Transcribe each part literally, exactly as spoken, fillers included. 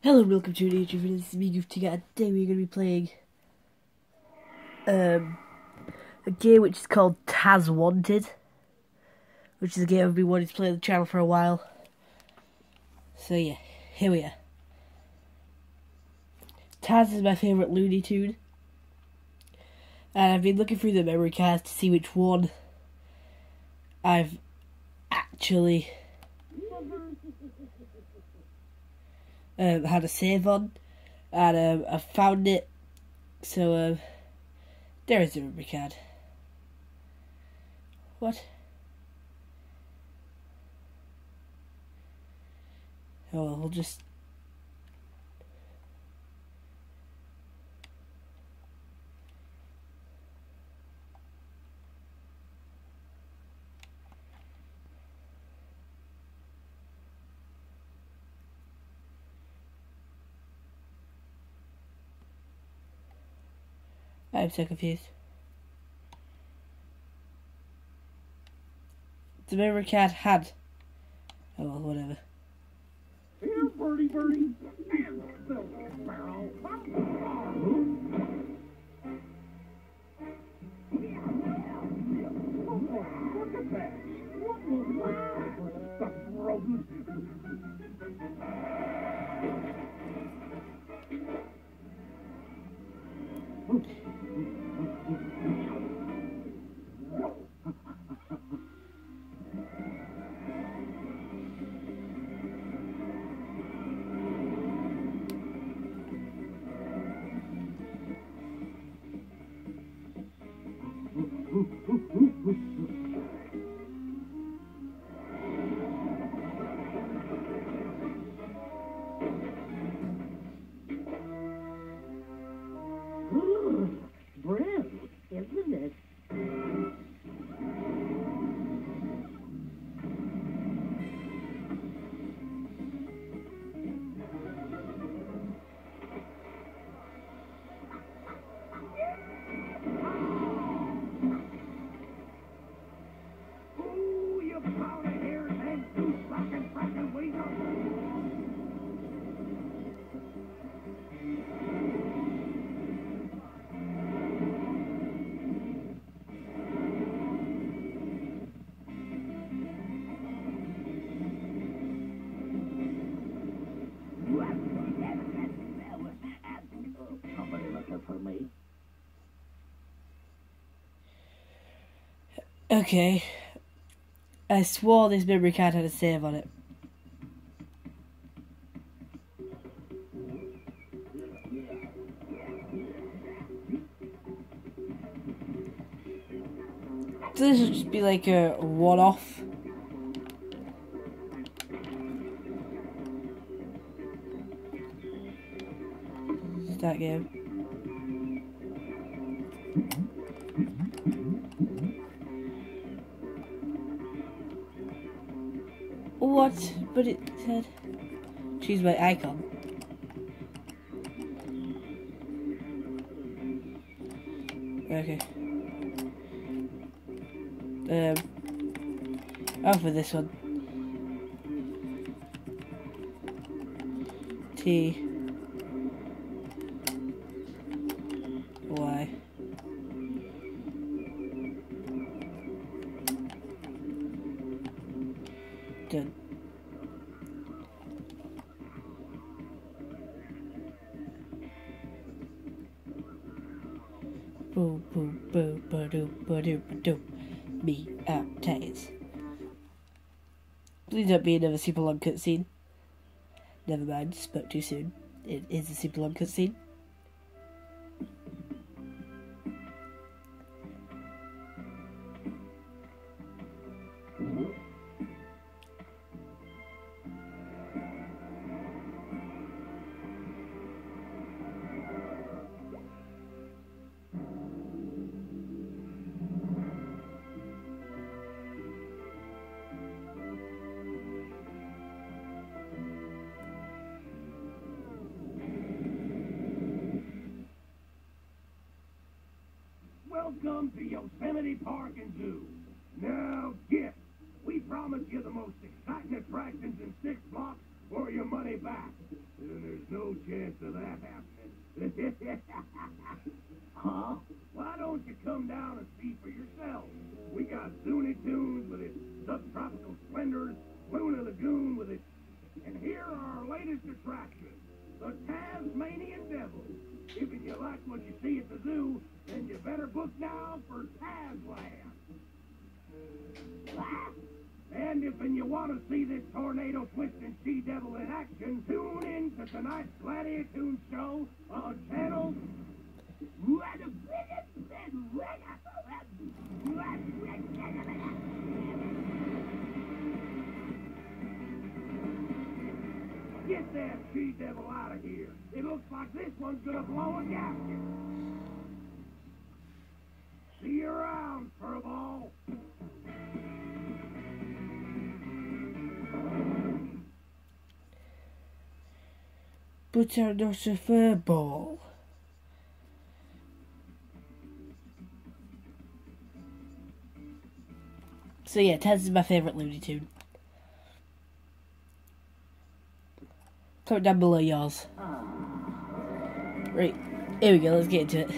Hello and welcome to YouTube video. This is me, Goofy. And today we're going to be playing um, a game which is called Taz Wanted, which is a game I've been wanting to play on the channel for a while. So yeah, here we are. Taz is my favourite Looney Tune, and I've been looking through the memory cards to see which one I've actually Um, had a save on, and um, I found it, so um, there is the memory card. What? Oh well, we'll just... I'm so confused. The memory card had... Oh well, whatever. Here, birdie, birdie, and the sparrow. Look at that. What was that for the stuffed rodent? Bread, isn't it? Oh, you powder hairs and two frackin' frackin' weasels! Somebody looking for me? Okay. I swore this memory card had a save on it. So this will just be like a one-off. Start game. What? But it said choose my icon. Okay. Um. Oh, for this one. T. Y. Done. Boo boo boo ba doo ba doo ba doo. Me out Taz. Please don't be another super long cutscene. Never mind, spoke too soon. It is a super long cutscene. Welcome to Yosemite Park and Zoo. Now get. We promise you the most exciting attractions in six blocks for your money back. and there's no chance of that happening. Huh? Why don't you come down and see for yourself? We got Zuni Tunes with its subtropical splendors, Luna Lagoon with its... And here are our latest attractions, the Tasmanian Devil. If you like what you see at the zoo, then you better book now for Tasland. And if you want to see this tornado twisting she-devil in action, tune in to tonight's Gladiator Tune Show on channel... Get that she-devil out of here. It looks like this one's gonna blow a gasket. See you around, furball. But I'm not a furball. So yeah, Taz is my favourite Looney Tune. Comment down below yours. Right, here we go, let's get into it.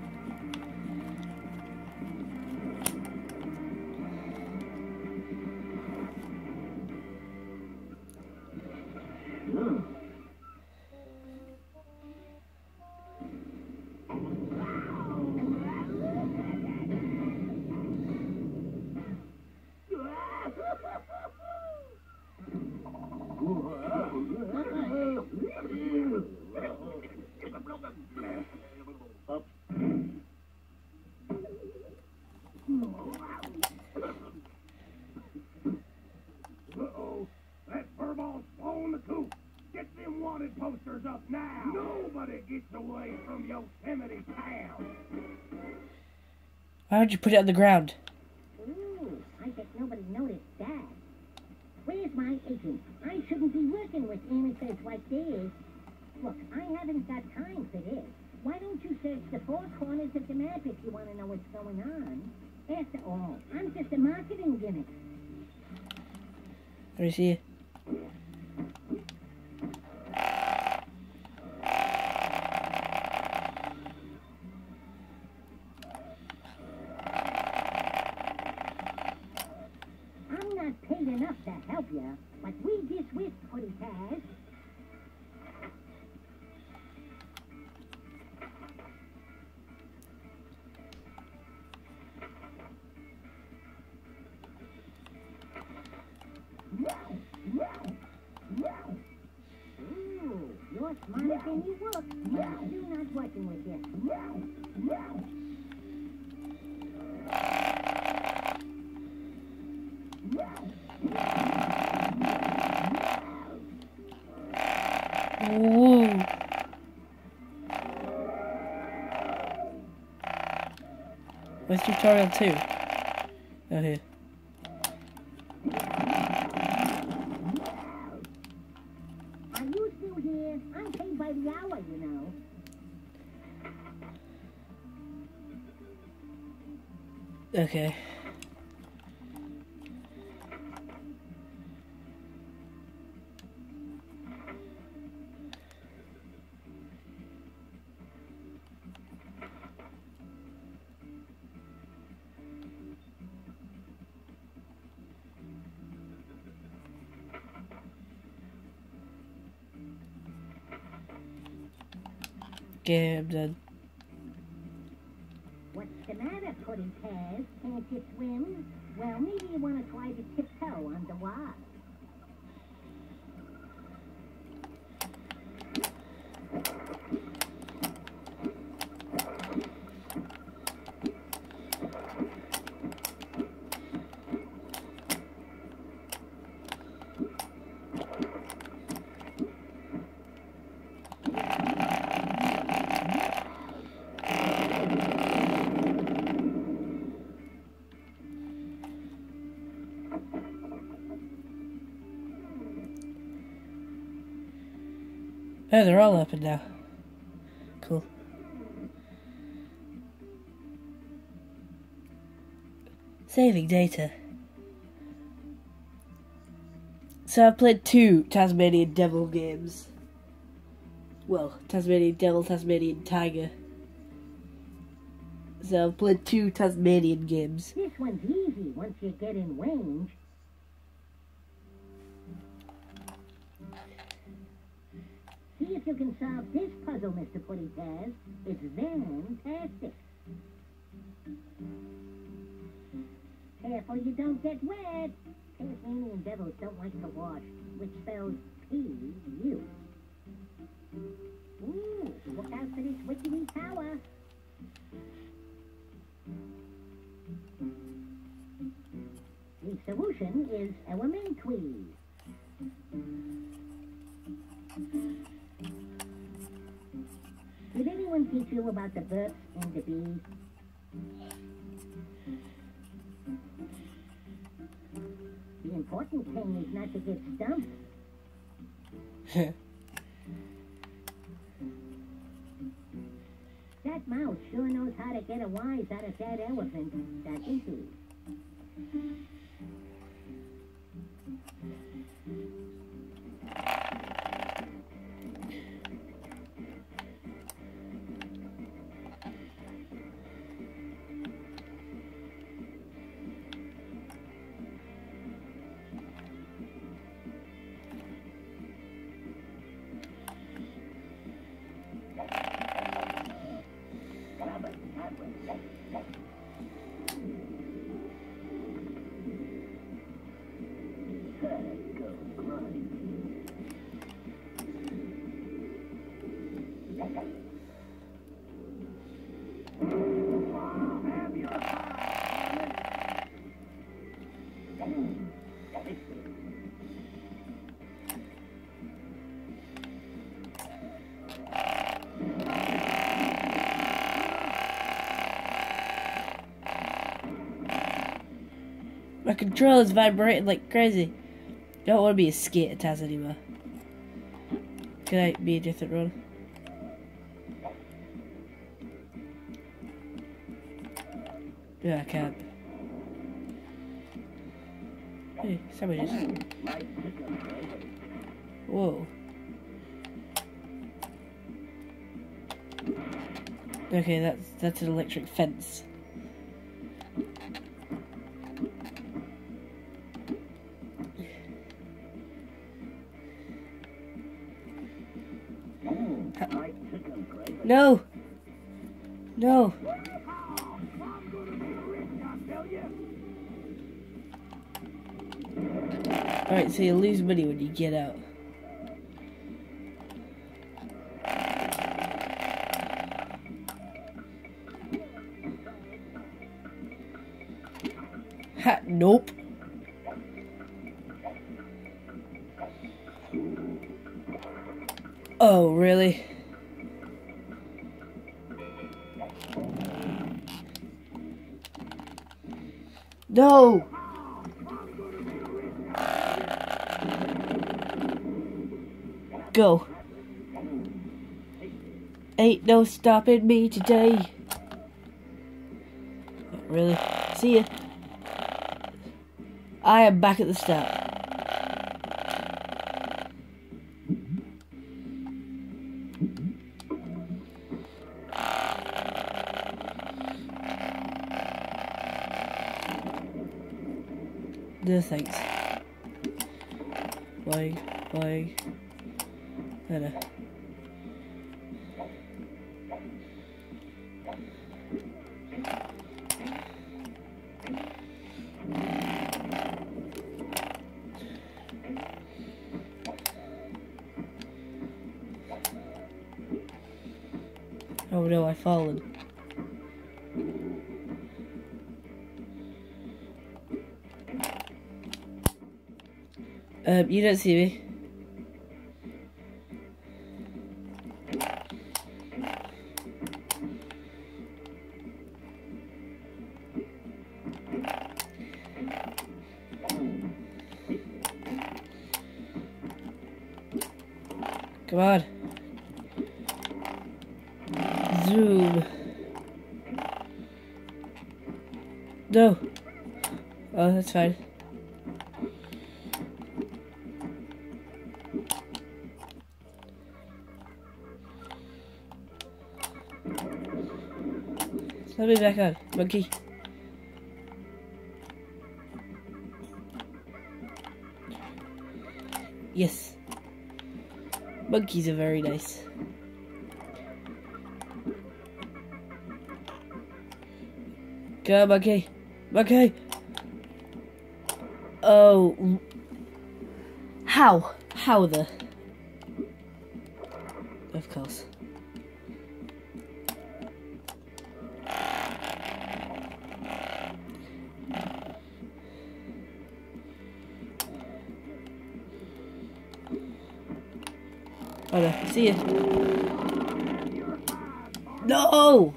Uh-oh, that furball's blown the coop. Get them wanted posters up now. Nobody gets away from Yosemite town. Why would you put it on the ground? Ooh, I bet nobody noticed that. Where's my agent? I shouldn't be working with amateurs like this. Look, I haven't got time for this. Why don't you search the four corners of the map if you want to know what's going on? After all, I'm just a marketing gimmick. Let me see. I'm not paid enough to help you, but we just whipped Hoodie Taz. Ooh, you're smarter than you look. I'm still not working with you. Whoa. Where's tutorial two? Oh, here. Are you still here? I'm paid by the hour, you know. Okay. Okay, I'm done. What's the matter, Hoodie Taz? Can't you swim? Well, maybe you want to try to tiptoe on the water. Oh, they're all open now. Cool. Saving data. So I played two Tasmanian Devil games. well, Tasmanian Devil, Tasmanian Tiger. So I've played two Tasmanian games. This one's easy once you get in range. See if you can solve this puzzle, Mister Putty Taz. It's fantastic. Careful you don't get wet. Tasmanian devils don't like to wash, which spells P U. Ooh, look out for this witchy tower. The solution is elementary. Did anyone teach you about the burps and the bees? The important thing is not to get stumped. That mouse sure knows how to get a wise out of that elephant, doesn't he? My controller's vibrating like crazy. Don't want to be a skater Taz anymore. Can I be a different run? Yeah, I can't. Hey, sandwiches. Whoa. Okay, that's that's an electric fence. No! No! Alright, so you lose money when you get out. Ha! Nope! Oh, really? No! Go. Ain't no stopping me today. Not really. See ya. I am back at the start. No thanks. Why? Why? Better. Oh no, I've fallen. Um, you don't see me. Come on. Zoom. No. Oh, that's fine. Let me back on. Monkey. Yes. Monkeys are very nice. Go, monkey. Monkey. Oh. How? How the? Of course. Oh no, see ya. No!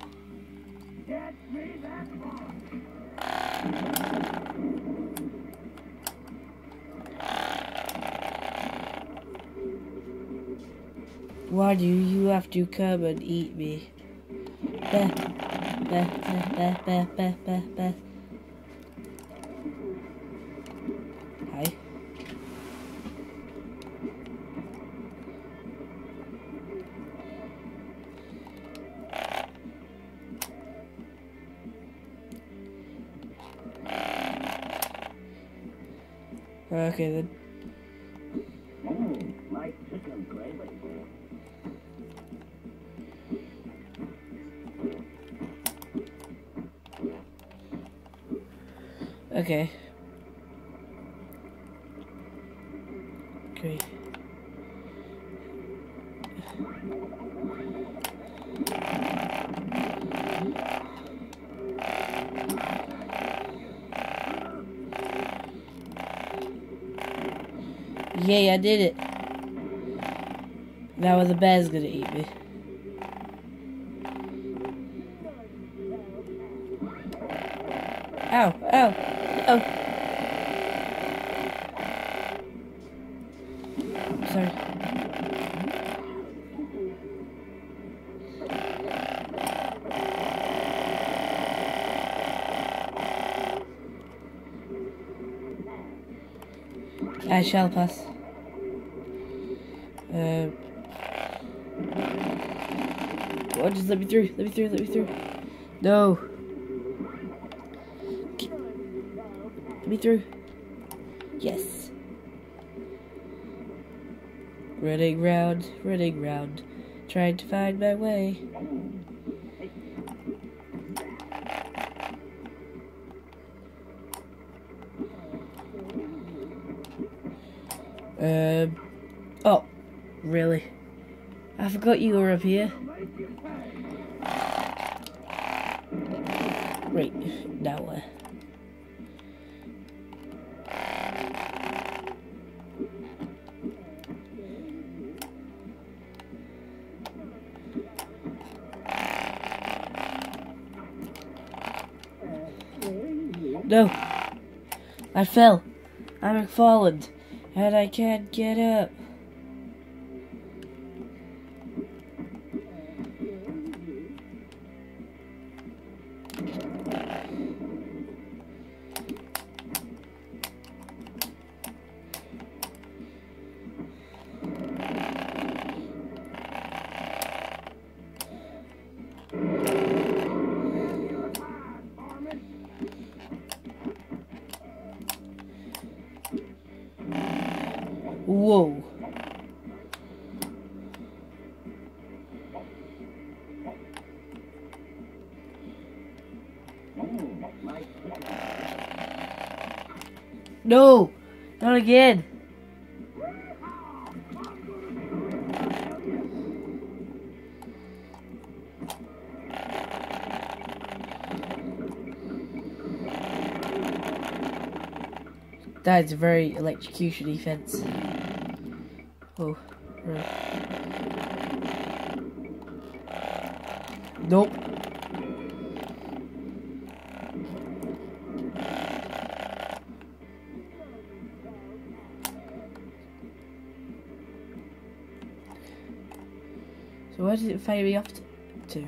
Why do you have to come and eat me? Bah, bah, bah, bah, bah, bah, bah, bah. Hi. Okay then. Mm, like chicken gravy. Okay. Great. Yay, I did it. Now the bear's gonna eat me. Ow, ow, oh. Sorry. I shall pass. Uh, oh, just let me through, let me through, let me through. No. Let me through. Yes. Running round, running round, trying to find my way. Um. Oh, really? I forgot you were up here. Right, now where? No, I fell. I'm fallen, and I can't get up. Whoa. No, not again. That's a very electrocution defense. Oh, right. Nope. So where does it fire me off to?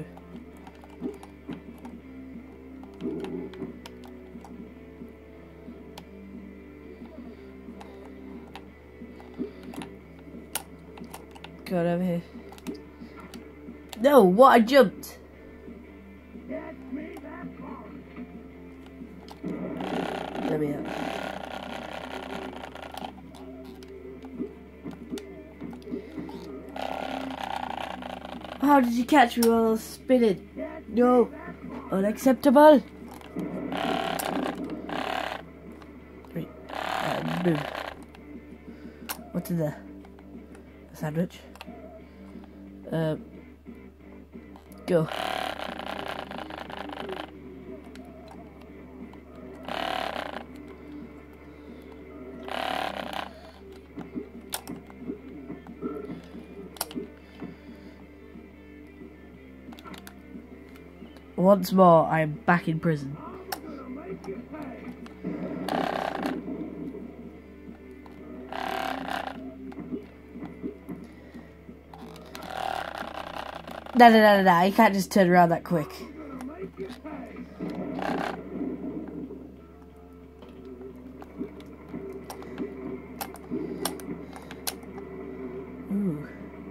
God, over here. No, what? I jumped. Catch me back. How did you catch me while I was spinning? No. Unacceptable. Wait. Uh, boom. What's in there? A sandwich. Uh, go. Once more, I am back in prison. No, no, no, no, no, you can't just turn around that quick. Ooh.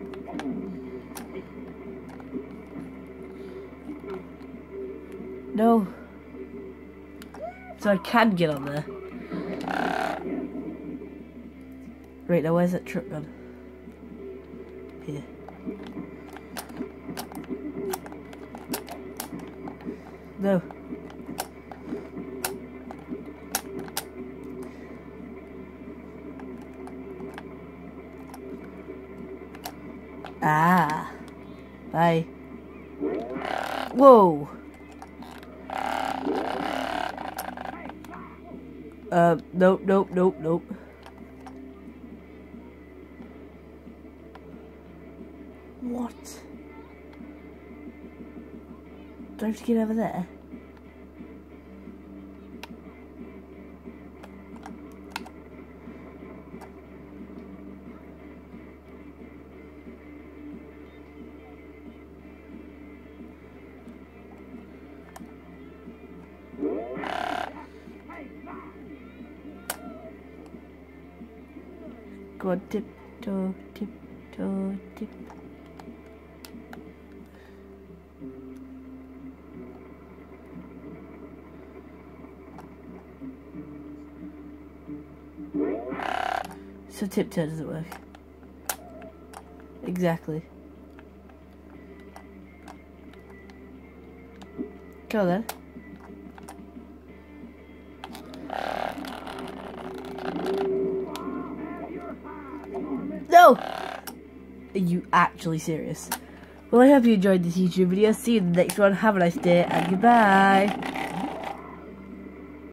No. So I can get on there. Right, now where's that truck gone? Here. No. Ah. Bye. Whoa. Uh, nope, nope, nope, nope. What? Do I have to get over there? Go on, tiptoe, tiptoe, tip. So tiptoe doesn't work. Exactly. Go then. No! Are you actually serious? Well, I hope you enjoyed this YouTube video. See you in the next one. Have a nice day and goodbye.